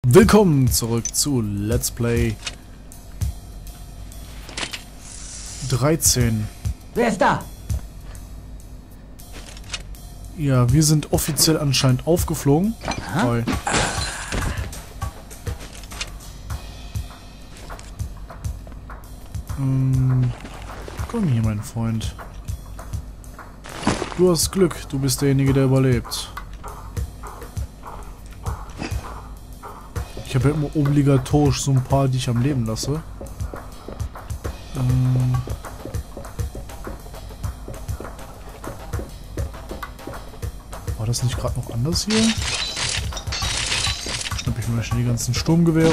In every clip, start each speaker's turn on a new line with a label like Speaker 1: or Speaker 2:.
Speaker 1: Willkommen zurück zu Let's Play 13.
Speaker 2: Wer ist da?
Speaker 1: Ja, wir sind offiziell anscheinend aufgeflogen. Weil komm hier, mein Freund. Du hast Glück, du bist derjenige, der überlebt. Ich habe ja immer obligatorisch so ein paar, die ich am Leben lasse. War das nicht gerade noch anders hier? Schnapp ich mir mal schnell die ganzen Sturmgewehre.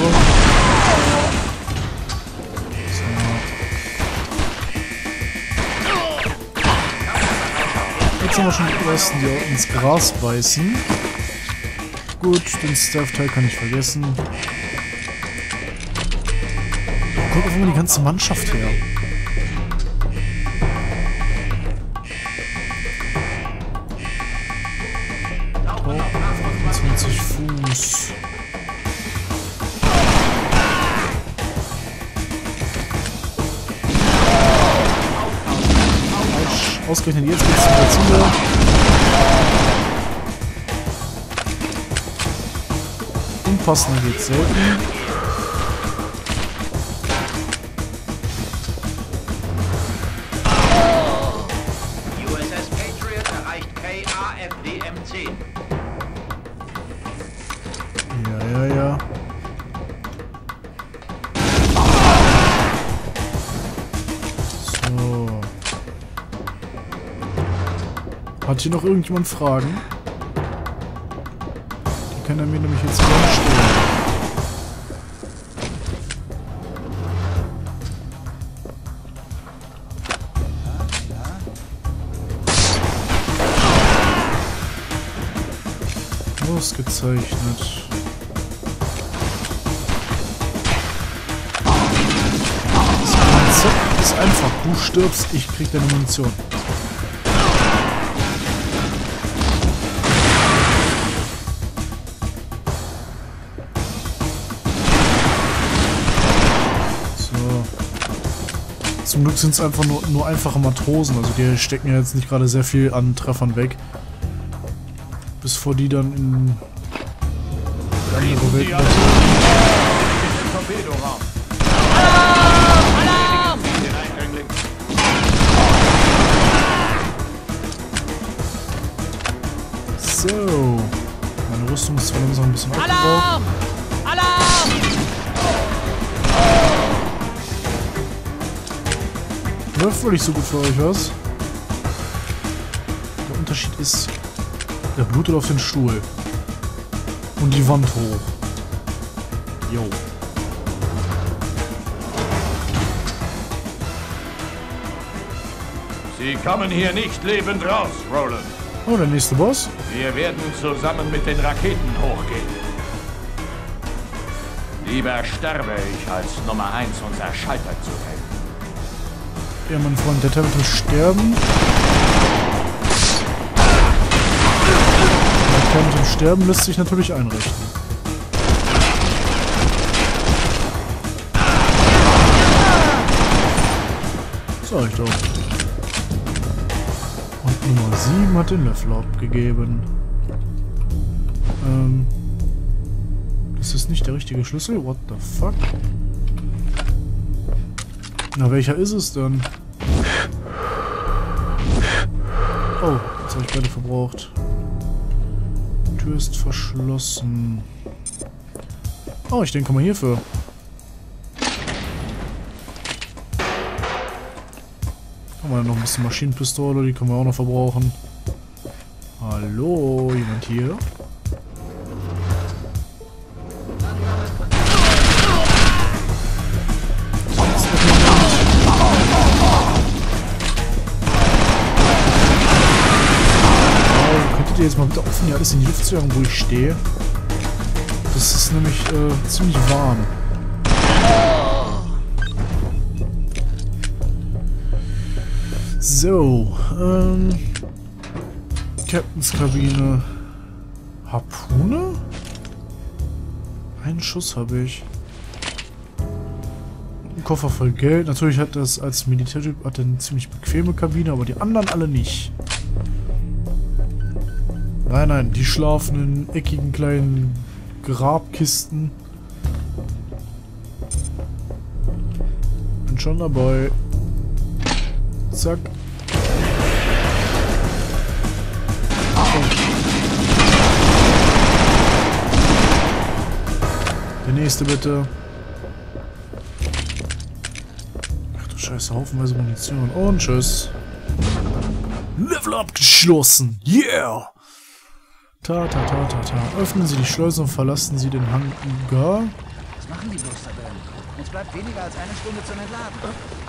Speaker 1: Jetzt haben wir schon die ersten, die auch ins Gras beißen. Gut, den Stealth-Teil kann ich vergessen. Wo kommt auf einmal die ganze Mannschaft her? Oh, 25 Fuß. Ausgerechnet jetzt geht's zum Ziel. Unpassender geht's selten.
Speaker 3: USS Patriot erreicht KAFDM-10.
Speaker 1: Ja. So. Hat hier noch irgendjemand Fragen? Die kann er mir nämlich jetzt gerne stellen. Ausgezeichnet. Das Konzept ist einfach. Du stirbst, ich krieg deine Munition. Zum Glück sind es einfach nur einfache Matrosen, also die stecken ja jetzt nicht gerade sehr viel an Treffern weg. Bis vor die dann in die andere Welt werden. So, meine Rüstung ist zwar langsam ein bisschen abgebaut. Läuft wohl nicht so gut für euch, was? Der Unterschied ist, der blutet auf den Stuhl. Und die Wand hoch. Jo.
Speaker 4: Sie kommen hier nicht lebend raus, Roland.
Speaker 1: Oh, der nächste Boss.
Speaker 4: Wir werden zusammen mit den Raketen hochgehen. Lieber sterbe ich, als Nummer 1 unser Schalter zu helfen.
Speaker 1: Ja, mein Freund, der Teil mit dem Sterben. Der Teil mit dem Sterben lässt sich natürlich einrichten. Sag ich doch. Und Nummer 7 hat den Löffel abgegeben. Das ist nicht der richtige Schlüssel. What the fuck? Na, welcher ist es denn? Oh, jetzt habe ich beide verbraucht. Tür ist verschlossen. Oh, ich denke mal hierfür. Haben wir noch ein bisschen Maschinenpistole, die können wir auch noch verbrauchen. Hallo, jemand hier? Jetzt mal bitte offen, hier alles in die Luft zu jagen, wo ich stehe. Das ist nämlich ziemlich warm. So, Captain's Kabine. Harpune? Einen Schuss habe ich. Ein Koffer voll Geld. Natürlich hat das als Militärtyp eine ziemlich bequeme Kabine, aber die anderen alle nicht. Nein, nein, die schlafen in eckigen kleinen Grabkisten. Bin schon dabei. Zack. Der nächste bitte. Ach du Scheiße, haufenweise Munition. Und tschüss. Level abgeschlossen. Yeah! Ta. Öffnen Sie die Schleuse und verlassen Sie den Hangar.
Speaker 2: Was machen die bloß da drin? Uns bleibt weniger als eine Stunde zum Entladen.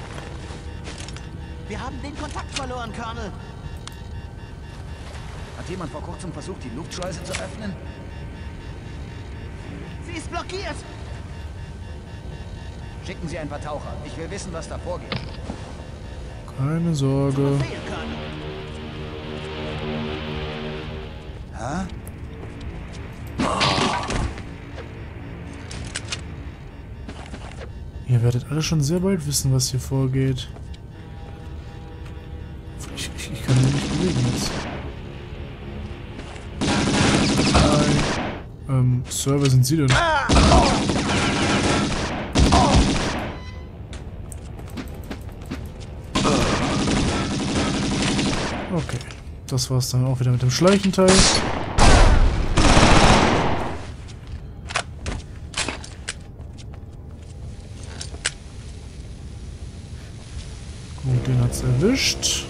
Speaker 5: Wir haben den Kontakt verloren, Colonel.
Speaker 2: Hat jemand vor kurzem versucht, die Luftschleuse zu öffnen?
Speaker 5: Sie ist blockiert.
Speaker 2: Schicken Sie ein paar Taucher. Ich will wissen, was da vorgeht.
Speaker 1: Keine Sorge.
Speaker 5: Befehl, Colonel.
Speaker 2: Hä?
Speaker 1: Ihr werdet alle schon sehr bald wissen, was hier vorgeht. Ich kann mich nicht bewegen jetzt. Hi. Sir, wer sind Sie denn? Okay. Das war's dann auch wieder mit dem Schleichenteil. Gut, den hat's erwischt.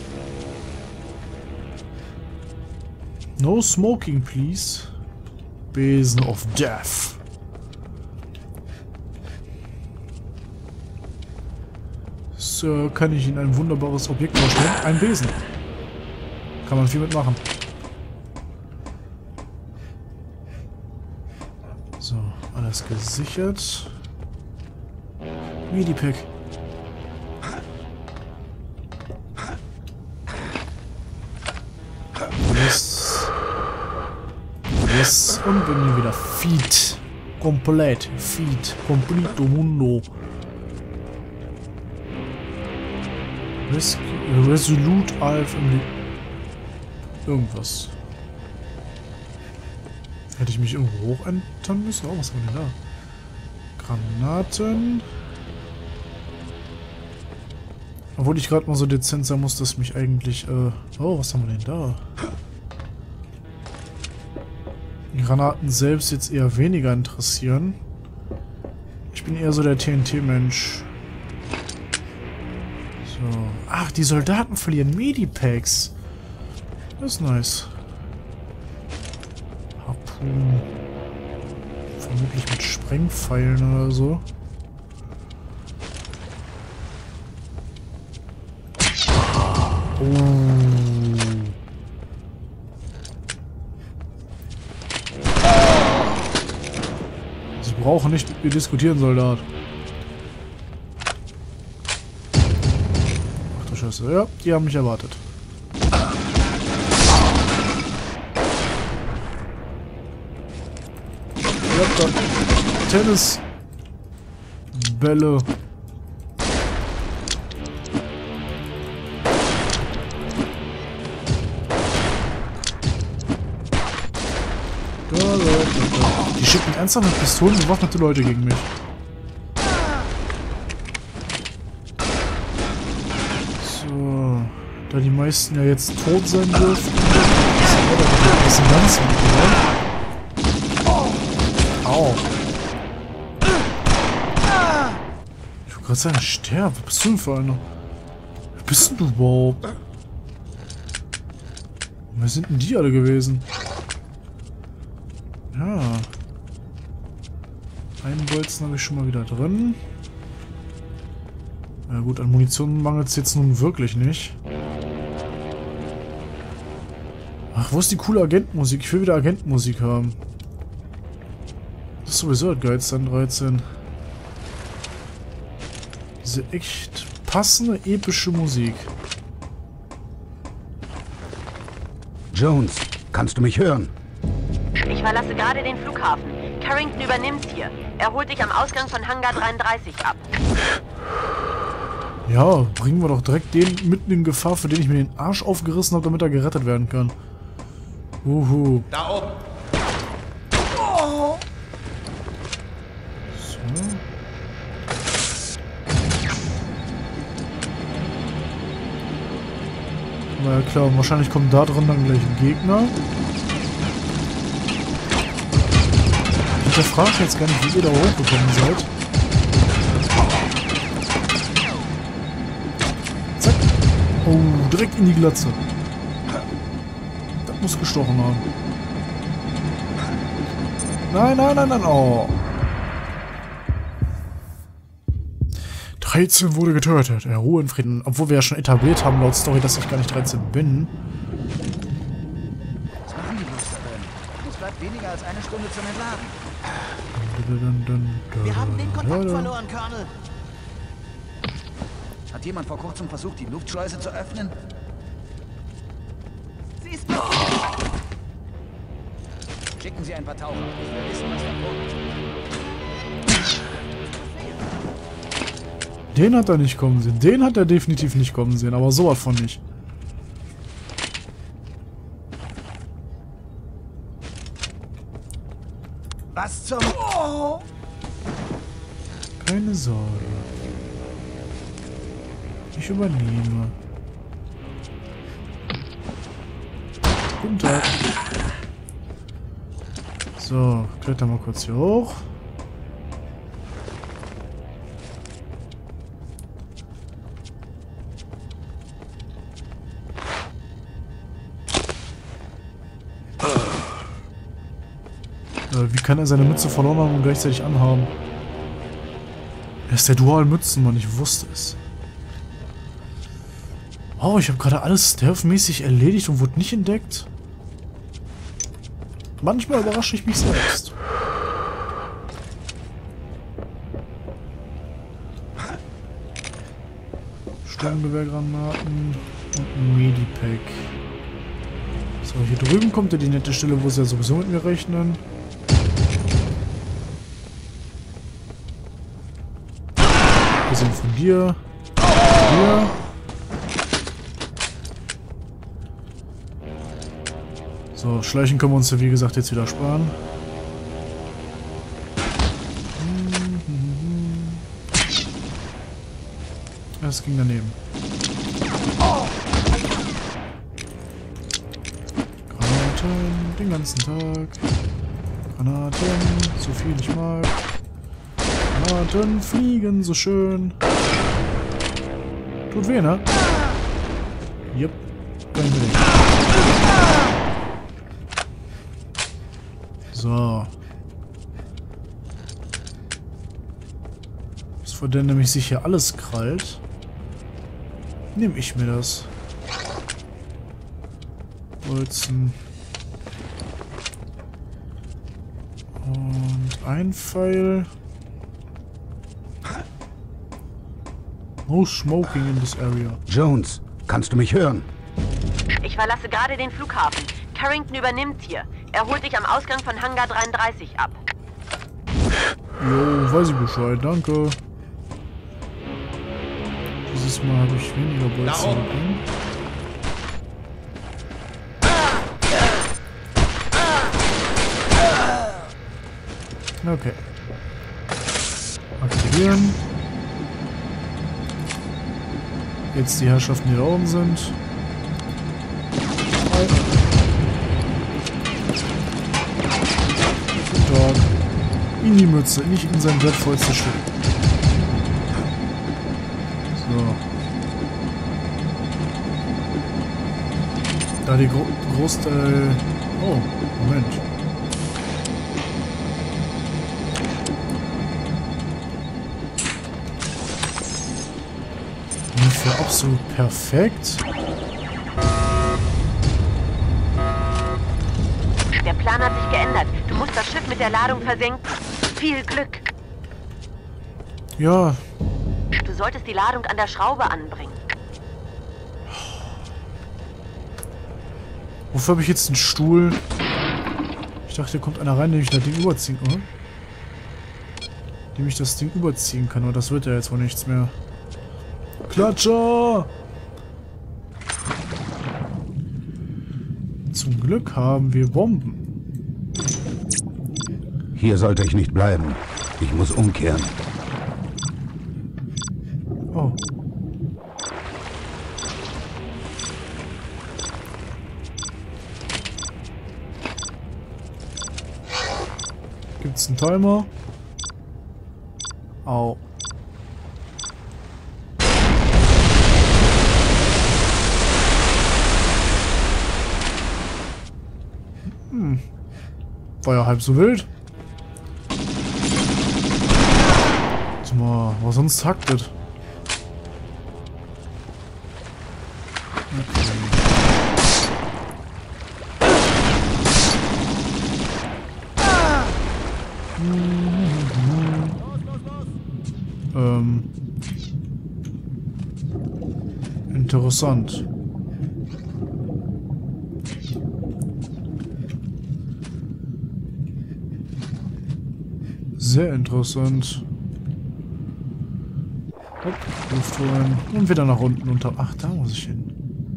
Speaker 1: No smoking, please. Besen of Death. So, kann ich Ihnen ein wunderbares Objekt vorstellen? Ein Besen. Kann man viel mitmachen. So, alles gesichert. Medipack. Yes. Und bin hier wieder Feed. Komplett. Feed. Complito Mundo. Resolute AFM. Irgendwas. Hätte ich mich irgendwo hochentern müssen? Oh, was haben wir denn da? Granaten. Obwohl ich gerade mal so dezent sein muss, dass mich eigentlich... Oh, was haben wir denn da? Die Granaten selbst jetzt eher weniger interessieren. Ich bin eher so der TNT-Mensch. So. Ach, die Soldaten verlieren Medipacks. Das ist nice. Harpoon. Vermutlich mit Sprengpfeilen oder so. Sie brauchen nicht mit mir diskutieren, Soldat. Ach du Scheiße. Ja, die haben mich erwartet. Ihr habt da Tennisbälle. Die schicken ernsthaft mit Pistolen bewaffnete Leute gegen mich. So. Da die meisten ja jetzt tot sein dürfen. Das ist ein ganz oder? Au. Ich wollte gerade sagen, sterb. Was bist du denn für einer? Wer bist denn du überhaupt? Wer sind denn die alle gewesen? Ja. Einen Bolzen habe ich schon mal wieder drin. Na gut, an Munition mangelt es jetzt nun wirklich nicht. Ach, wo ist die coole Agentenmusik? Ich will wieder Agentenmusik haben. Das ist sowieso das Geilste an 13. Diese echt passende, epische Musik.
Speaker 6: Jones, kannst du mich hören?
Speaker 7: Ich verlasse gerade den Flughafen.
Speaker 6: Carrington übernimmt hier. Er holt dich am Ausgang von Hangar 33 ab.
Speaker 1: Ja, bringen wir doch direkt den mitten in Gefahr, für den ich mir den Arsch aufgerissen habe, damit er gerettet werden kann. Uhu.
Speaker 3: Da oben.
Speaker 1: So. Na ja klar, wahrscheinlich kommen da drin dann gleich Gegner. Ich hinterfrage jetzt gar nicht, wie ihr da hochgekommen seid. Zack. Oh, direkt in die Glatze. Das muss gestochen haben. Nein, nein, nein, nein, oh. 13 wurde getötet. Ruhe in Frieden. Obwohl wir ja schon etabliert haben laut Story, dass ich gar nicht 13 bin.
Speaker 2: Was machen die bloß da drin? Es bleibt weniger als eine Stunde zum Entladen.
Speaker 5: Wir haben den Kontakt verloren, Colonel.
Speaker 2: Hat jemand vor kurzem versucht, die Luftschleuse zu öffnen?
Speaker 5: Sie ist blockiert.
Speaker 2: Schicken Sie ein paar Taucher. Ich will wissen, was da kommt.
Speaker 1: Den hat er nicht kommen sehen. Den hat er definitiv nicht kommen sehen. Aber sowas von nicht.
Speaker 2: Was zum... Oh!
Speaker 1: Keine Sorge. Ich übernehme. Guten Tag. So, kletter mal kurz hier hoch. Wie kann er seine Mütze verloren haben und gleichzeitig anhaben? Er ist der Dual-Mützenmann, ich wusste es. Oh, ich habe gerade alles stealth-mäßig erledigt und wurde nicht entdeckt. Manchmal überrasche ich mich selbst. Sturmgewehrgranaten und ein Medipack. So, hier drüben kommt ja die nette Stelle, wo sie ja sowieso mit mir rechnen. Wir sind von dir. Hier. So, schleichen können wir uns ja wie gesagt jetzt wieder sparen. Das ging daneben. Granaten, den ganzen Tag. Granaten, so viel ich mag. Granaten fliegen so schön. Tut weh, ne? Jupp. Kann ich mir nicht. So. Bevor der nämlich sich hier alles krallt, nehme ich mir das. Bolzen. Und ein Pfeil. No smoking in this area.
Speaker 7: Jones, kannst du mich hören?
Speaker 6: Ich verlasse gerade den Flughafen. Carrington übernimmt hier. Er holt dich am Ausgang von Hangar 33 ab.
Speaker 1: Jo, weiß ich Bescheid, danke. Dieses Mal habe ich weniger Bolzen bekommen. Okay. Aktivieren. Jetzt die Herrschaften, die da oben sind. Guten Tag. In die Mütze, nicht in sein wertvollstes Stück. So. Da die Großteil... Oh, Moment. Für absolut perfekt.
Speaker 6: Der Plan hat sich geändert. Du musst das Schiff mit der Ladung versenken. Viel Glück.
Speaker 1: Ja.
Speaker 6: Du solltest die Ladung an der Schraube anbringen.
Speaker 1: Wofür habe ich jetzt einen Stuhl? Ich dachte, hier kommt einer rein, den ich das Ding überziehen, oder? dem ich das Ding überziehen kann. Aber das wird ja jetzt wohl nichts mehr. Klatscher! Zum Glück haben wir Bomben.
Speaker 7: Hier sollte ich nicht bleiben. Ich muss umkehren.
Speaker 1: Oh. Gibt's einen Timer? Au. War ja halb so wild. Sag mal, was sonst hackt das? Interessant. Sehr interessant. Hopp, Luft holen. Und wieder nach unten unter. Ach, da muss ich hin.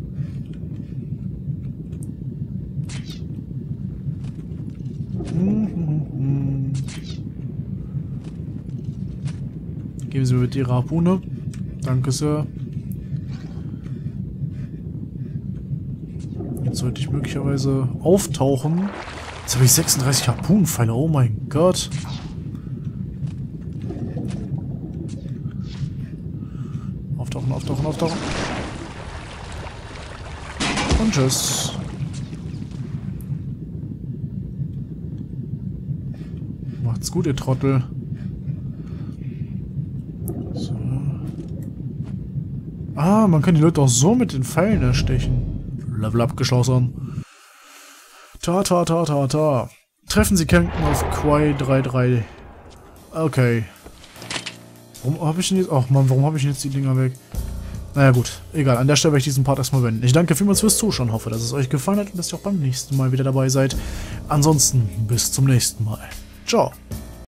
Speaker 1: Geben Sie mir bitte Ihre Harpune. Danke, Sir. Jetzt sollte ich möglicherweise auftauchen. Jetzt habe ich 36 Harpunenpfeile. Oh mein Gott. Auftauchen, auftauchen, auftauchen. Und tschüss. Macht's gut, ihr Trottel. So. Ah, man kann die Leute auch so mit den Pfeilen erstechen. Level abgeschlossen. Ta ta ta ta ta. Treffen Sie Kempton auf Quai 33. Okay. Warum habe ich denn jetzt... Ach Mann, warum habe ich denn jetzt die Dinger weg? Naja gut, egal. An der Stelle werde ich diesen Part erstmal beenden. Ich danke vielmals fürs Zuschauen. Hoffe, dass es euch gefallen hat und dass ihr auch beim nächsten Mal wieder dabei seid. Ansonsten bis zum nächsten Mal. Ciao.